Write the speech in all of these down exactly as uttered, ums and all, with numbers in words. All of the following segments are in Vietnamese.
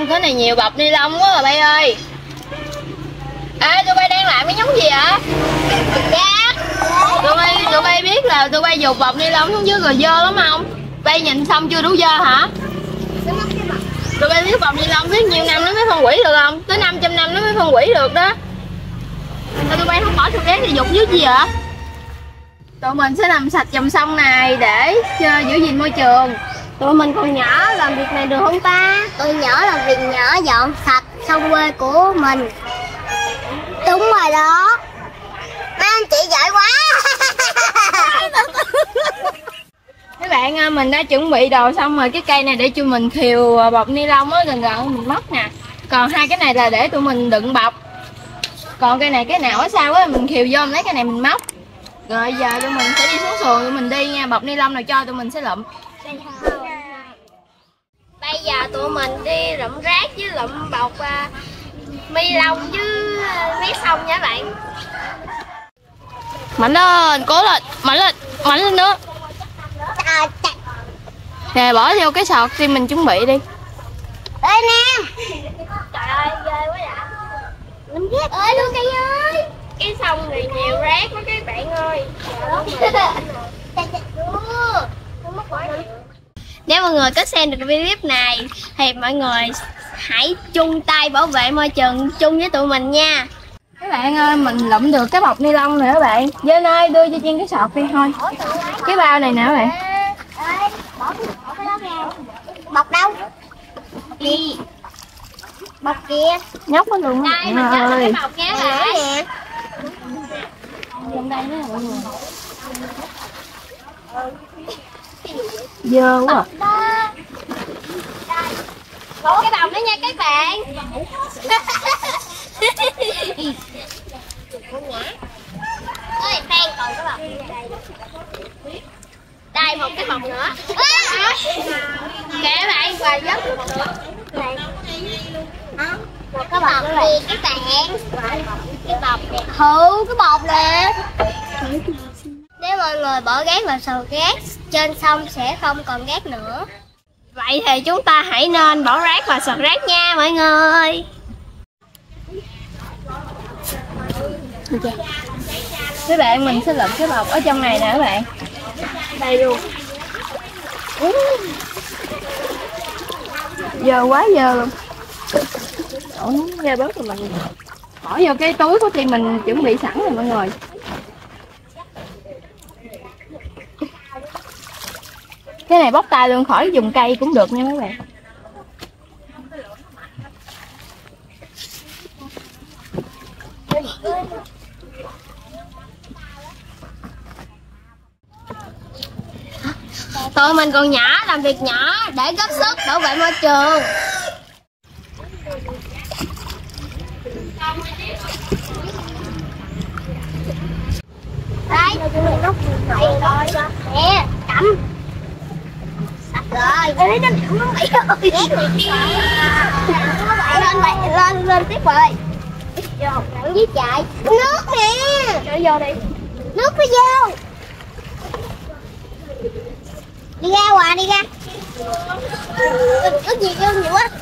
Cái này nhiều bọc ni lông quá rồi bay ơi. Ê, tụi bay đang làm cái giống gì vậy? Dạ. Tụi bay, tụi bay biết là tụi bay dùng bọc ni lông xuống dưới rồi dơ lắm không? Bay nhìn xong chưa đủ dơ hả? Tụi bay biết bọc ni lông biết nhiêu năm nó mới phân hủy được không? Tới năm trăm năm nó mới phân hủy được đó. Sao tụi bay không bỏ thùng rác thì dùng dưới gì vậy? Tụi mình sẽ làm sạch dòng sông này để giữ gìn môi trường. Tụi mình còn nhỏ làm việc này được không ta? Tụi nhỏ làm việc nhỏ dọn sạch sông quê của mình. Đúng rồi đó. Mấy anh chị giỏi quá. Các bạn, mình đã chuẩn bị đồ xong rồi. Cái cây này để tụi mình khều bọc ni lông á, gần gần mình móc nè. Còn hai cái này là để tụi mình đựng bọc. Còn cây này cái nào ở sau á mình khều vô lấy cái này mình móc. Rồi giờ tụi mình sẽ đi xuống xuồng tụi mình đi nha. Bọc ni lông nào cho tụi mình sẽ lụm. Bây giờ tụi mình đi lụm rác với lụm bọc uh, mi lông với uh, mé sông nha bạn. Mạnh lên, cố lên, mạnh lên, mạnh lên nữa. Nè, bỏ vô cái sọt thì mình chuẩn bị đi. Ê nè. Trời ơi, ghê quá vậy. Lụm rác ơi luôn cây ơi. Cái sông này nhiều rác quá các bạn ơi. Nếu mọi người có xem được video clip này thì mọi người hãy chung tay bảo vệ môi trường chung với tụi mình nha. Các bạn ơi, mình lụm được cái bọc ni lông này các bạn. Dên ơi, đưa cho Dên cái sọt đi thôi. Cái bao này nè các bạn. Bọc đâu? Đi. Bọc kia. Nhóc nó luôn. Đây, mình cho cái bọc nha bạn. Trong đây đó mọi người. Dơ quá. Có cái bọc nữa nha các bạn. Ơi, Phan còn cái bọc đây. Đây một cái bọc nữa. Kệ bạn và dốc này. Một cái bọc nữa này các bạn. Cái bọc nè. Hừ, cái bọc nè. Nếu mọi người bỏ rác vào sọt rác trên sông sẽ không còn rác nữa. Vậy thì chúng ta hãy nên bỏ rác vào sọt rác nha mọi người. Các bạn, mình sẽ lụm cái bọc ở trong này nè các bạn. Đây luôn. Dơ quá dơ luôn. Đổ nóng ra bớt rồi mình bỏ vô cái túi của chị mình chuẩn bị sẵn rồi mọi người. Cái này bóc tay luôn, khỏi dùng cây cũng được nha mấy bạn. Tụi mình còn nhỏ làm việc nhỏ để góp sức bảo vệ môi trường. Đây, nè, cầm. Rồi, ê, nó nặng nó vậy rồi. Lên, lên, lên, lên tiếp rồi. Nặng với chạy. Nước nè. Cho vô đi. Nước nó vô. Đi ra Hòa, đi ra. Nước gì vô nhiều quá.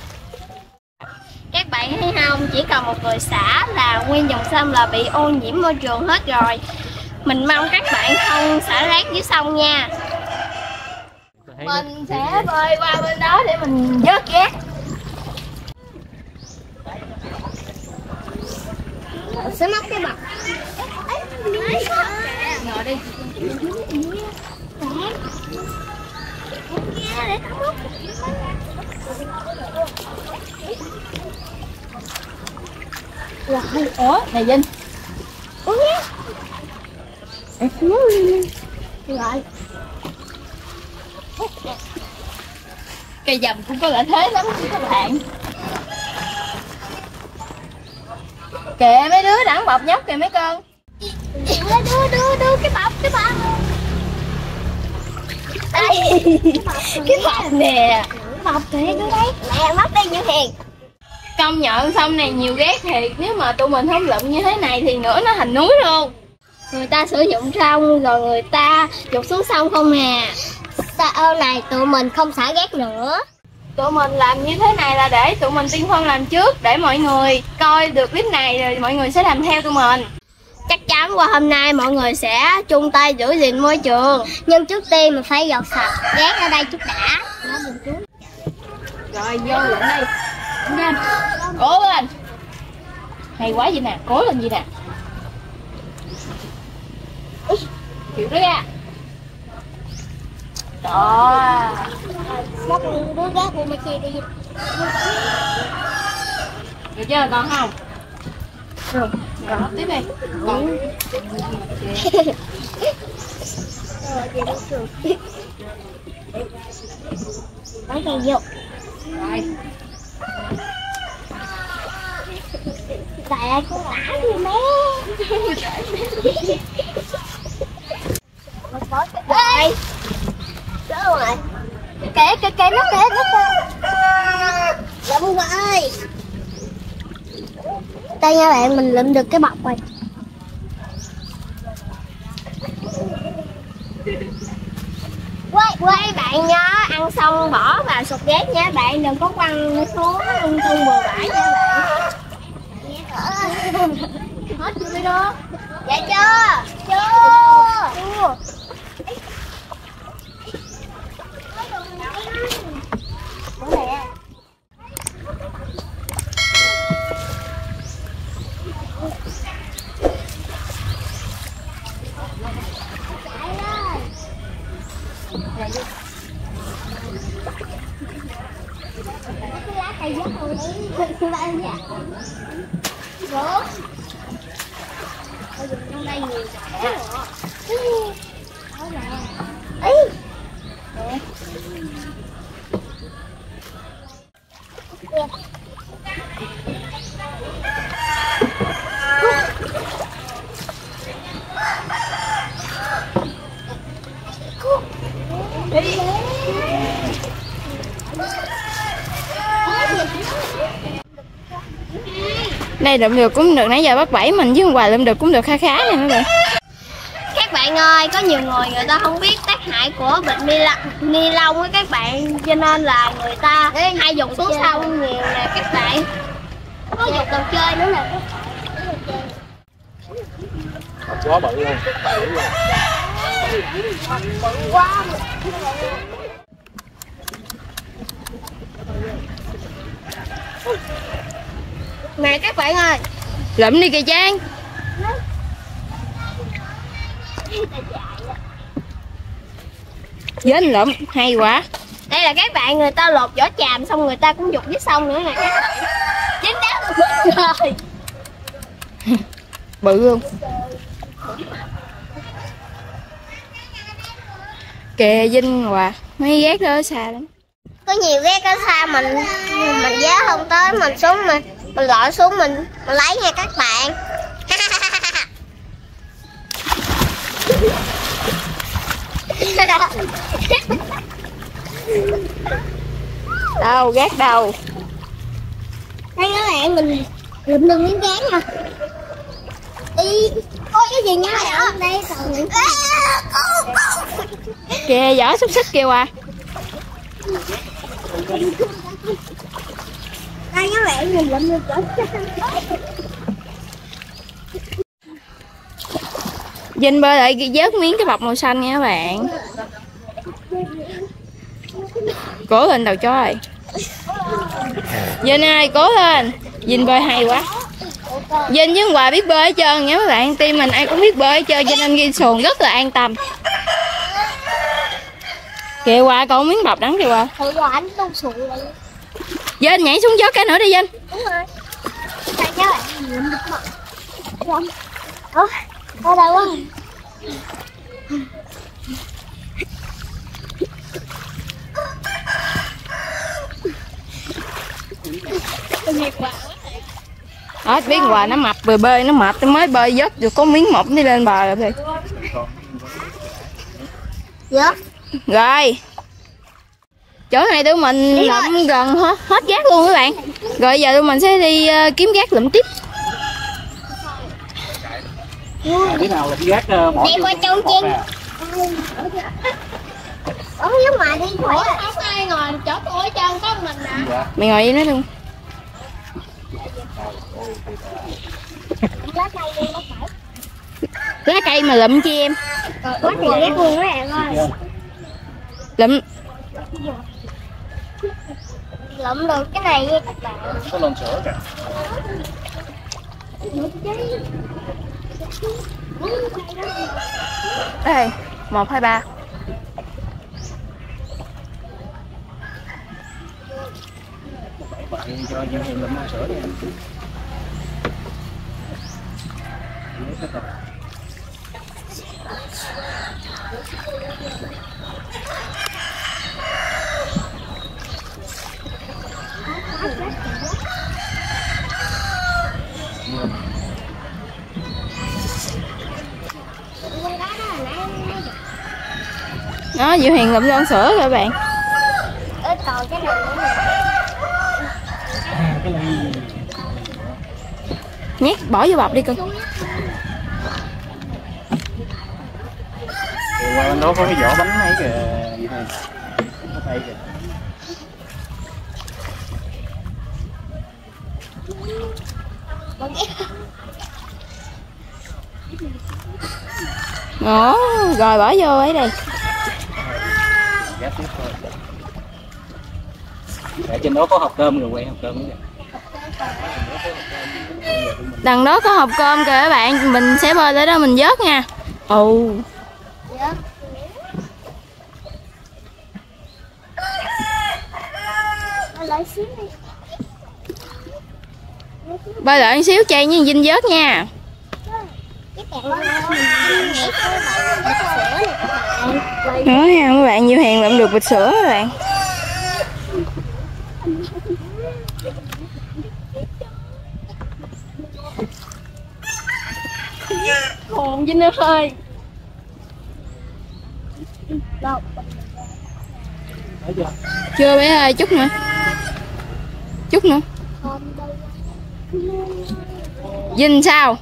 Các bạn thấy không, chỉ cần một người xả là nguyên dòng sông là bị ô nhiễm môi trường hết rồi. Mình mong các bạn không xả rác dưới sông nha. Mình sẽ bơi qua bên đó để mình vớt rác. Sẽ móc cái bọc. Ngồi đi. Rồi, ủa, này Vinh. Uống nhé. Em xuống đi. Rồi. Cây dầm cũng có lợi thế lắm các bạn. Kìa mấy đứa đẳng bọc nhóc kìa mấy con. Đưa đưa đưa đưa cái bọc cái bọc. Đây. Cái bọc nè. Bọc thiệt nữa đấy. Mẹ móc đi Như Hiền. Công nhận sông này nhiều rác thiệt. Nếu mà tụi mình không lụm như thế này thì nữa nó thành núi luôn. Người ta sử dụng xong rồi người ta dục xuống sông không nè. Sau này tụi mình không xả rác nữa. Tụi mình làm như thế này là để tụi mình tiên phong làm trước, để mọi người coi được clip này rồi mọi người sẽ làm theo tụi mình. Chắc chắn qua hôm nay mọi người sẽ chung tay giữ gìn môi trường. Nhưng trước tiên mình phải dọn sạch rác ở đây chút đã. Rồi vô lên đây. Nhanh. Cố lên. Hay quá vậy nè, cố lên vậy nè. Chịu đó ra. Đó. Móc đứa rác của mày chia đi. Được chưa, còn không? Rồi. Rồi, tiếp đi. Còn. Bắn cây vô. Rồi. Tại ai cũng đã đi mé. Ê. Chết rồi. Kệ kệ kệ nó kệ nó kệ. Lụm rồi. Đây nha bạn, mình lụm được cái bọc rồi. Quay, quay bạn nhớ ăn xong bỏ vào sọt rác nha bạn, đừng có quăng xuống lung tung bừa bãi nha bạn. Hết chưa đi đó? Dạ chưa? Chưa. Chưa. Thầy giúp tôi đi bạn nha. Rốt. Tôi dùng trong đây nhiều chỗ rồi. Đó nè. Ý. Nè. Đi. Đây lượm được cũng được, nãy giờ bắt bảy mình chứ không hoài lượm được cũng được kha khá nè các bạn. Các bạn ơi, có nhiều người người ta không biết tác hại của bịch ni lông á các bạn, cho nên là người ta hay dùng xuống sông nhiều nè các bạn. Có dùng đồ chơi nữa nè. Quá bự luôn, bự luôn. Bự quá. Nè các bạn ơi, Lụm đi kìa Trang. Dến lụm, hay quá. Đây là các bạn, người ta lột vỏ tràm xong người ta cũng dục với sông nữa nè các bạn. Dính đá rồi. Bự luôn. Kìa Vinh Hòa, mấy ghét đó xa lắm. Có nhiều ghét ở xa mình mình giá không tới, mình xuống mình mình lội xuống mình mình lấy nha các bạn. Đâu ghét đâu. Đây các bạn, mình lụm được miếng cán nha. Đi, ôi cái gì nha đó. Đây còn Kìa vỏ xúc xích kìa Hòa. đây các bạn, mình lụm được chỗ. Vinh bơi lại vớt miếng cái bọc màu xanh nha các bạn. Cố lên đầu chó ơi. Vinh ơi cố lên. Vinh bơi hay quá. Vinh với Hòa biết bơi hết trơn nha các bạn. Team mình ai cũng biết bơi hết trơn cho nên ghi xuồng rất là an tâm. Kìa Hòa còn miếng bọc đắng kìa Hòa. Thôi Hòa anh tu xuồng lại. Vinh nhảy xuống gió cái nữa đi Vinh. Đúng rồi. Đây các bạn, mình lụm được bọc. Rồi. Ơ, ở đâu quá. Đó, biết Hòa nó mập rồi bơi nó mệt, nó mới bơi vớt được có miếng một đi lên bờ rồi. Dạ. Rồi. Chỗ này tụi mình lụm gần hết, hết rác luôn các bạn. Rồi giờ tụi mình sẽ đi uh, kiếm rác lụm tiếp. Cái nào là cái rác uh, bỏ đi qua trong chân. Ở phía ngoài đi. Ủa không ai ngồi chỗ tôi hết trơn, có mình nè. Dạ. Mày ngồi với nó luôn. Lá cây đi nó phải. Lá cây mà lụm chi em? Quá thì ghét luôn các bạn ơi. Lụm. Lụm được cái này nha các bạn. Có lon sữa kìa. Đây, một hai ba. Bạn cho Diệu Hiền lụm lon sữa đi. Đó, Diệu Hiền lụm lon sữa rồi các bạn. Ê, còn cái này nữa nè. Cái ly. Nhét bỏ vô bọc đi cưng. Thì qua bên đó có cái vỏ bánh ấy kìa. Vậy này. Có tay kìa. Đó, rồi bỏ vô ấy đây. Gắp tiếp thôi. Ở trên đó có hộp cơm rồi, quay hộp cơm nữa kìa. Đằng đó có hộp cơm kìa các bạn, mình sẽ bơi tới đó mình vớt nha. Ồ. Dạ. Lại xíu đi. Bơi lại một xíu chay với Vinh vớt nha. Cái kẹo đó mình nhảy xuống bịch sữa này các bạn. Đó nha các bạn, Diệu Hiền lụm được bịch sữa các bạn. Hồn Vinh ơi. Đâu? Thấy chưa? Chưa bé ơi, chút nữa. Chút nữa. Không đâu. Vinh sao?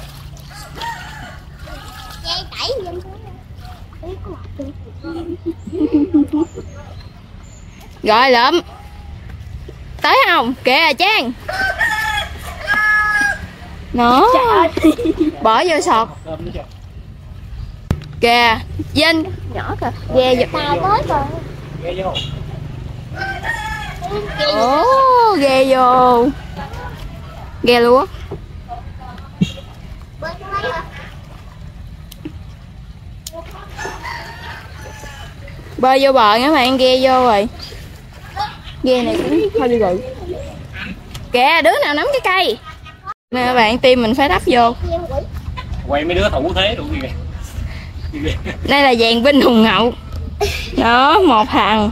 Dây tẩy Vinh Rồi lụm. Tới không? Kìa Trang. Nó. Bỏ vô sọt. Cơm nữa chưa? Kìa, Vinh. Nhỏ kìa. Ghe giật. Tao tới rồi. Ghé vô. Ồ, ghe vô. Ghe lúa. Bơi cái máy hả? Bơi vô bờ các bạn, ghe vô rồi. Ghe này cũng hơi bị bự. Kìa, đứa nào nắm cái cây. Nè các bạn, tim mình phải đắp vô. Quay mấy đứa thủ thế đủ kìa. Đây là dàn binh hùng hậu. Đó, một thằng.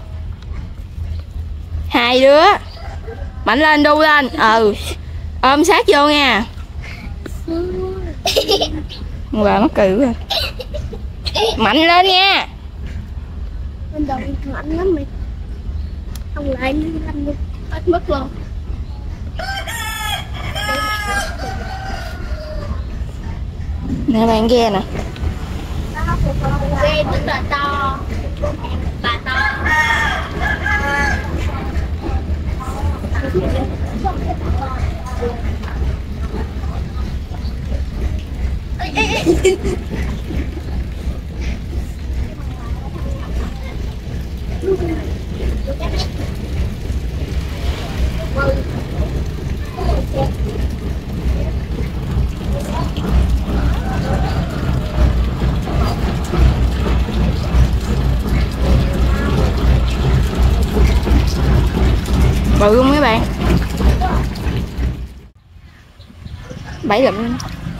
Hai đứa. Mạnh lên, đu lên. Ừ. Ôm sát vô nha. Bà mắc cười quá. Mạnh lên nha. Bên đầu mạnh lắm mày. Không lại như anh luôn. Hết mất luôn. Nè bạn ghe nè. Ghe rất là to. Bà to. Ê, ê, ê. Bự không mấy bạn? Bảy lụm.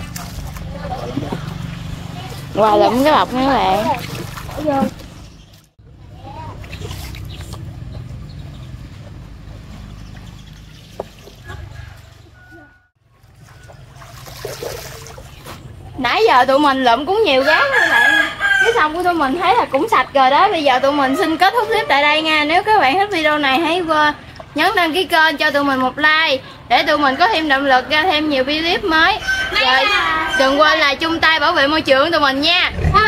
Qua lụm cái bọc nữa các bạn. Nãy giờ tụi mình lụm cũng nhiều rác các bạn. Cái xong của tụi mình thấy là cũng sạch rồi đó. Bây giờ tụi mình xin kết thúc clip tại đây nha. Nếu các bạn thích video này hãy nhấn đăng ký kênh, cho tụi mình một like để tụi mình có thêm động lực ra thêm nhiều video clip mới. Rồi đừng quên là chung tay bảo vệ môi trường tụi mình nha.